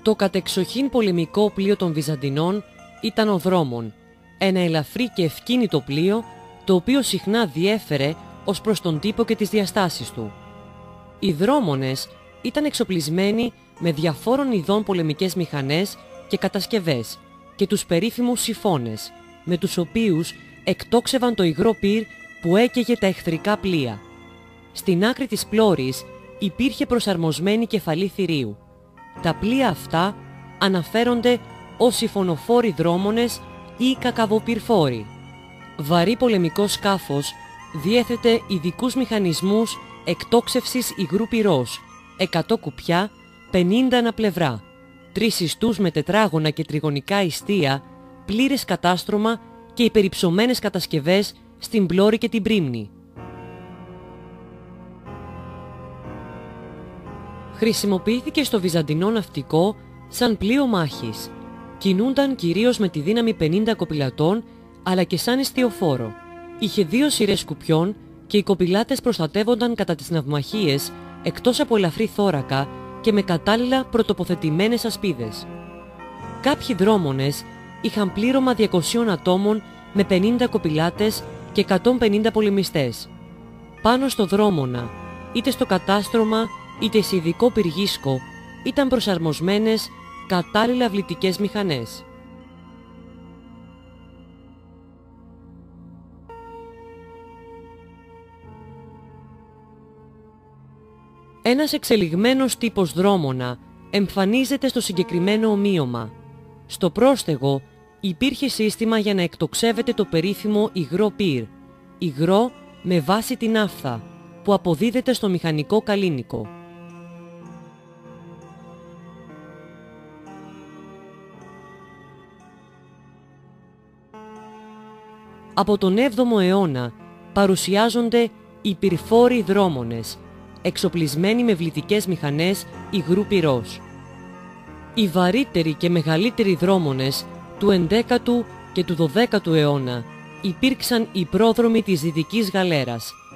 Το κατεξοχήν πολεμικό πλοίο των Βυζαντινών ήταν ο Δρόμων, ένα ελαφρύ και ευκίνητο πλοίο, το οποίο συχνά διέφερε ως προς τον τύπο και τις διαστάσεις του. Οι δρόμονες ήταν εξοπλισμένοι με διαφόρων ειδών πολεμικές μηχανές και κατασκευές και τους περίφημους σιφώνες, με τους οποίους εκτόξευαν το υγρό πυρ που έκαιγε τα εχθρικά πλοία. Στην άκρη της πλώρης υπήρχε προσαρμοσμένη κεφαλή θηρίου. Τα πλοία αυτά αναφέρονται ως σιφωνοφόροι δρόμονες ή κακαβοπυρφόροι. Βαρύ πολεμικό σκάφος διέθετε ειδικούς μηχανισμούς εκτόξευσης υγρού πυρός, 100 κουπιά, 50 ανά πλευρά, 3 ιστούς με τετράγωνα και τριγωνικά ιστία, πλήρες κατάστρωμα και υπερυψωμένες κατασκευές στην πλώρη και την πρίμνη. Χρησιμοποιήθηκε στο βυζαντινό ναυτικό σαν πλοίο μάχης. Κινούνταν κυρίως με τη δύναμη 50 κοπηλατών, αλλά και σαν ιστιοφόρο. Είχε 2 σειρές κουπιών και οι κοπηλάτες προστατεύονταν κατά τις ναυμαχίες εκτός από ελαφρύ θώρακα και με κατάλληλα προτοποθετημένες ασπίδες. Κάποιοι δρόμονες είχαν πλήρωμα 200 ατόμων με 50 κοπηλάτες και 150 πολεμιστές. Πάνω στο δρόμονα, είτε στο κατάστρωμα είτε σε ειδικό πυργίσκο, ήταν προσαρμοσμένες κατάλληλα αυλητικές μηχανές. Ένας εξελιγμένος τύπος δρόμονα εμφανίζεται στο συγκεκριμένο ομοίωμα. Στο πρόστεγο υπήρχε σύστημα για να εκτοξεύεται το περίφημο υγρό πυρ, υγρό με βάση την ναύθα, που αποδίδεται στο μηχανικό καλίνικο. Από τον 7ο αιώνα παρουσιάζονται οι πυρφόροι δρόμονες, εξοπλισμένοι με βλητικές μηχανές υγρού πυρός. Οι βαρύτεροι και μεγαλύτεροι δρόμονες του 11ου και του 12ου αιώνα υπήρξαν οι πρόδρομοι της Δυτικής Γαλέρας